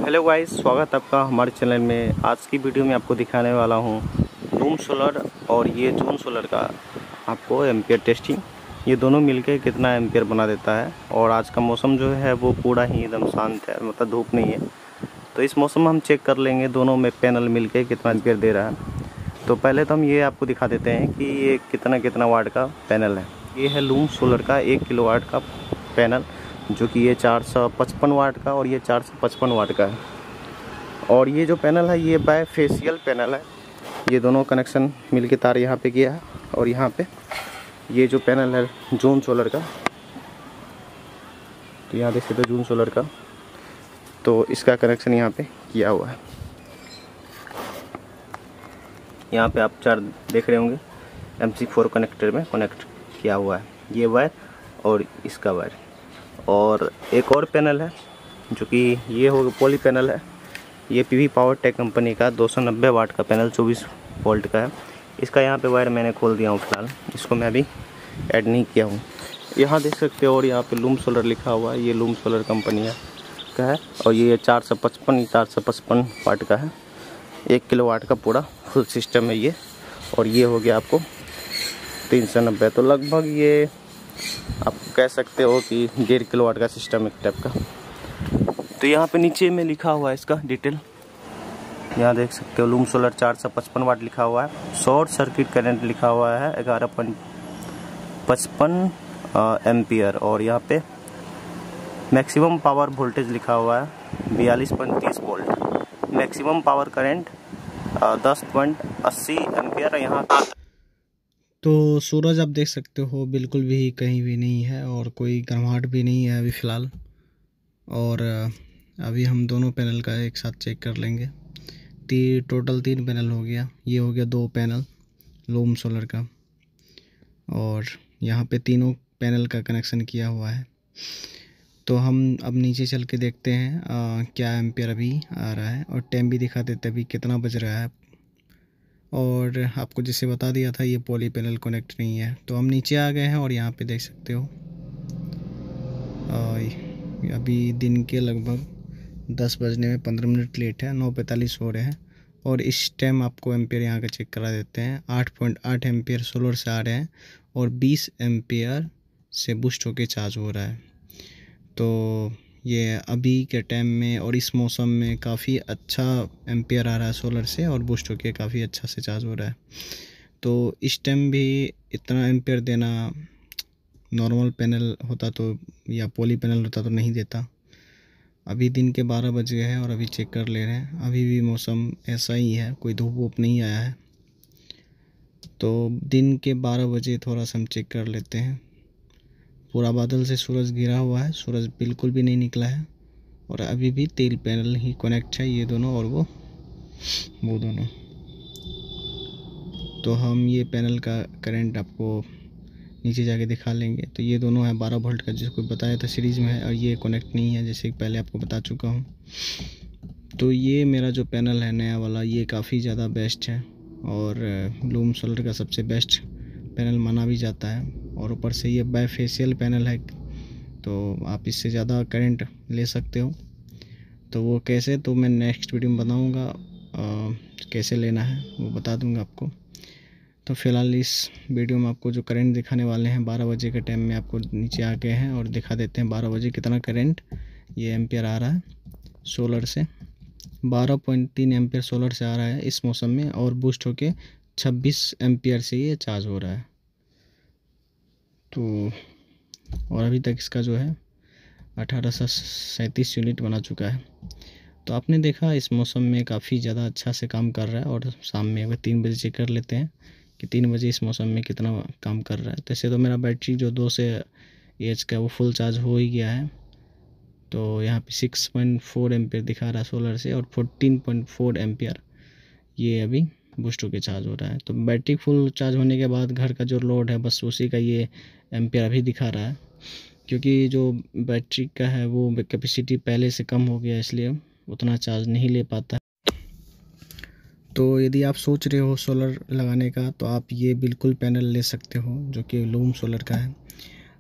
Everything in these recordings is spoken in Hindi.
हेलो गाइस, स्वागत है आपका हमारे चैनल में। आज की वीडियो में आपको दिखाने वाला हूँ लूम सोलर और ये जून सोलर का आपको एम्पियर टेस्टिंग, ये दोनों मिलके कितना एम्पियर बना देता है। और आज का मौसम जो है वो पूरा ही एकदम शांत है, मतलब धूप नहीं है। तो इस मौसम में हम चेक कर लेंगे दोनों में पैनल मिलके कितना एम्पियर दे रहा है। तो पहले तो हम ये आपको दिखा देते हैं कि ये कितना वाट का पैनल है। ये है लूम सोलर का 1 किलोवाट का पैनल, जो कि ये 455 वाट का और ये 455 वाट का है। और ये जो पैनल है ये बायफेशियल पैनल है। ये दोनों कनेक्शन मिलके तार यहाँ पे किया है। और यहाँ पे ये जो पैनल है जून सोलर का, तो यहाँ देख सकते हो जून सोलर का, तो इसका कनेक्शन यहाँ पे किया हुआ है। यहाँ पे आप चार देख रहे होंगे MC4 कनेक्टर में कनेक्ट किया हुआ है, ये वायर और इसका वायर। और एक और पैनल है जो कि ये हो पॉली पैनल है। ये PV पावर टेक कंपनी का 290 वाट का पैनल 24 वोल्ट का है। इसका यहाँ पे वायर मैंने खोल दिया हूँ फिलहाल, इसको मैं अभी ऐड नहीं किया हूँ। यहाँ देख सकते हो, और यहाँ पे लूम सोलर लिखा हुआ है, ये लूम सोलर कंपनी का है। और ये 455 वाट का है, 1 किलोवाट का पूरा फुल सिस्टम है ये। और ये हो गया आपको 390, तो लगभग ये आप कह सकते हो कि 1.5 किलोवाट का सिस्टम एक टाइप का। तो यहाँ पे नीचे में लिखा हुआ है इसका डिटेल, यहाँ देख सकते हो लूम सोलर 455 वाट लिखा हुआ है। शॉर्ट सर्किट करंट लिखा हुआ है 11.55 एम्पियर। और यहाँ पे मैक्सिमम पावर वोल्टेज लिखा हुआ है 42.30 volt. Maximum power current 10.80 ampere यहाँ। तो सूरज आप देख सकते हो बिल्कुल भी कहीं भी नहीं है और कोई गर्माहट भी नहीं है अभी फ़िलहाल। और अभी हम दोनों पैनल का एक साथ चेक कर लेंगे। टोटल 3 पैनल हो गया, ये हो गया 2 पैनल लूम सोलर का। और यहाँ पे तीनों पैनल का कनेक्शन किया हुआ है। तो हम अब नीचे चल के देखते हैं क्या एम्पियर अभी आ रहा है, और टाइम भी दिखा देते अभी कितना बज रहा है। और आपको जैसे बता दिया था ये पॉली पैनल कनेक्ट नहीं है। तो हम नीचे आ गए हैं और यहाँ पे देख सकते हो अभी दिन के लगभग 10 बजने में 15 मिनट लेट है, 9:45 हो रहे हैं। और इस टाइम आपको एम्पियर यहाँ का चेक करा देते हैं। 8.8 एम्पियर सोलर से आ रहे हैं और 20 एम्पियर से बूस्ट होके चार्ज हो रहा है। तो ये अभी के टाइम में और इस मौसम में काफ़ी अच्छा एम्पियर आ रहा है सोलर से, और बूस्ट होके काफ़ी अच्छा से चार्ज हो रहा है। तो इस टाइम भी इतना एम्पियर देना नॉर्मल पैनल होता तो या पॉली पैनल होता तो नहीं देता। अभी दिन के 12 बज गए हैं और अभी चेक कर ले रहे हैं। अभी भी मौसम ऐसा ही है, कोई धूप वूप नहीं आया है। तो दिन के 12 बजे थोड़ा सा हम चेक कर लेते हैं। पूरा बादल से सूरज घिरा हुआ है, सूरज बिल्कुल भी नहीं निकला है। और अभी भी 3 पैनल ही कनेक्ट है, ये दोनों और वो दोनों। तो हम ये पैनल का करंट आपको नीचे जाके दिखा लेंगे। तो ये दोनों है 12 वोल्ट का, जिसको बताया था सीरीज़ में है, और ये कनेक्ट नहीं है जैसे पहले आपको बता चुका हूँ। तो ये मेरा जो पैनल है नया वाला, ये काफ़ी ज़्यादा बेस्ट है और लूम सोलर का सबसे बेस्ट पैनल माना भी जाता है। और ऊपर से ये बायफेशियल पैनल है, तो आप इससे ज़्यादा करंट ले सकते हो। तो वो कैसे, तो मैं नेक्स्ट वीडियो में बताऊँगा कैसे लेना है, वो बता दूँगा आपको। तो फ़िलहाल इस वीडियो में आपको जो करंट दिखाने वाले हैं 12 बजे के टाइम में, आपको नीचे आ गए हैं और दिखा देते हैं 12 बजे कितना करंट ये एम्पियर आ रहा है सोलर से। 12.3 एम्पियर सोलर से आ रहा है इस मौसम में, और बूस्ट होके 26 एम्पियर से ये चार्ज हो रहा है। तो और अभी तक इसका जो है 1837 यूनिट बना चुका है। तो आपने देखा इस मौसम में काफ़ी ज़्यादा अच्छा से काम कर रहा है। और शाम में अगर 3 बजे चेक कर लेते हैं कि 3 बजे इस मौसम में कितना काम कर रहा है। तो ऐसे तो मेरा बैटरी जो 2 से एच का वो फुल चार्ज हो ही गया है। तो यहाँ पे 6.4 एम्पियर दिखा रहा है सोलर से, और 14.4 एम्पियर ये अभी बूस्ट होके चार्ज हो रहा है। तो बैटरी फुल चार्ज होने के बाद घर का जो लोड है बस उसी का ये एम्पियर अभी दिखा रहा है, क्योंकि जो बैटरी का है वो कैपेसिटी पहले से कम हो गया, इसलिए उतना चार्ज नहीं ले पाता। तो यदि आप सोच रहे हो सोलर लगाने का, तो आप ये बिल्कुल पैनल ले सकते हो जो कि लूम सोलर का है।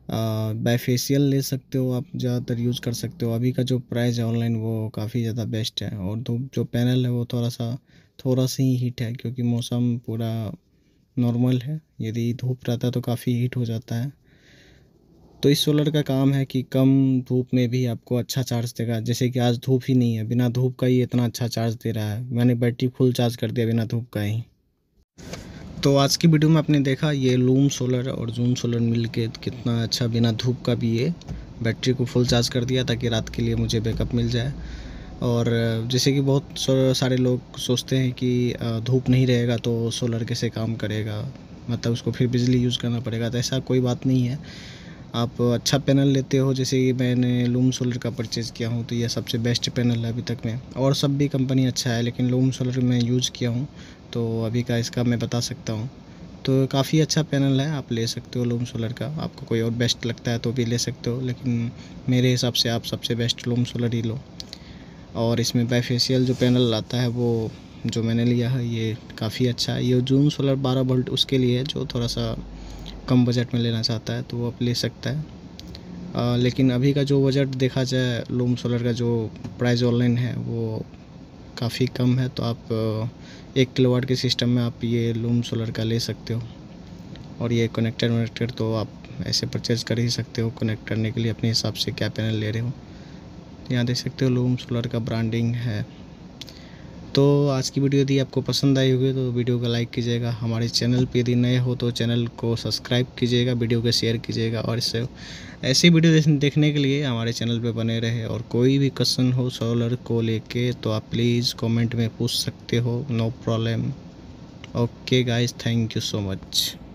बाईफेशियल ले सकते हो, आप ज़्यादातर यूज़ कर सकते हो। अभी का जो प्राइस है ऑनलाइन वो काफ़ी ज़्यादा बेस्ट है। और धूप जो पैनल है वो थोड़ा सा ही हीट है, क्योंकि मौसम पूरा नॉर्मल है। यदि धूप रहता है तो काफ़ी हीट हो जाता है। तो इस सोलर का काम है कि कम धूप में भी आपको अच्छा चार्ज देगा। जैसे कि आज धूप ही नहीं है, बिना धूप का ही इतना अच्छा चार्ज दे रहा है। मैंने बैटरी फुल चार्ज कर दिया बिना धूप का ही। तो आज की वीडियो में आपने देखा ये लूम सोलर और जून सोलर मिल के कितना अच्छा बिना धूप का भी ये बैटरी को फुल चार्ज कर दिया, ताकि रात के लिए मुझे बैकअप मिल जाए। और जैसे कि बहुत सारे लोग सोचते हैं कि धूप नहीं रहेगा तो सोलर कैसे काम करेगा, मतलब उसको फिर बिजली यूज़ करना पड़ेगा। तो ऐसा कोई बात नहीं है। आप अच्छा पैनल लेते हो, जैसे कि मैंने लूम सोलर का परचेज़ किया हूँ, तो ये सबसे बेस्ट पैनल है अभी तक में। और सब भी कंपनी अच्छा है, लेकिन लूम सोलर मैं यूज़ किया हूँ तो अभी का इसका मैं बता सकता हूँ। तो काफ़ी अच्छा पैनल है, आप ले सकते हो लूम सोलर का। आपको कोई और बेस्ट लगता है तो भी ले सकते हो, लेकिन मेरे हिसाब से आप सबसे बेस्ट लूम सोलर ही लो। और इसमें बाईफेशियल जो पैनल आता है वो जो मैंने लिया है ये काफ़ी अच्छा है। ये जून सोलर 12 वोल्ट उसके लिए है जो थोड़ा सा कम बजट में लेना चाहता है तो वो आप ले सकता है। लेकिन अभी का जो बजट देखा जाए लूम सोलर का जो प्राइस ऑनलाइन है वो काफ़ी कम है। तो आप 1 किलोवाट के सिस्टम में आप ये लूम सोलर का ले सकते हो। और ये कनेक्टर तो आप ऐसे परचेज़ कर ही सकते हो कनेक्ट करने के लिए अपने हिसाब से क्या पैनल ले रहे हो। तो यहाँ देख सकते हो लूम सोलर का ब्रांडिंग है। तो आज की वीडियो यदि आपको पसंद आई होगी तो वीडियो को लाइक कीजिएगा। हमारे चैनल पे यदि नए हो तो चैनल को सब्सक्राइब कीजिएगा, वीडियो को शेयर कीजिएगा। और इससे ऐसी वीडियो देखने के लिए हमारे चैनल पे बने रहे। और कोई भी क्वेश्चन हो सोलर को लेके तो आप प्लीज़ कमेंट में पूछ सकते हो, no problem. Okay guys, thank you so much.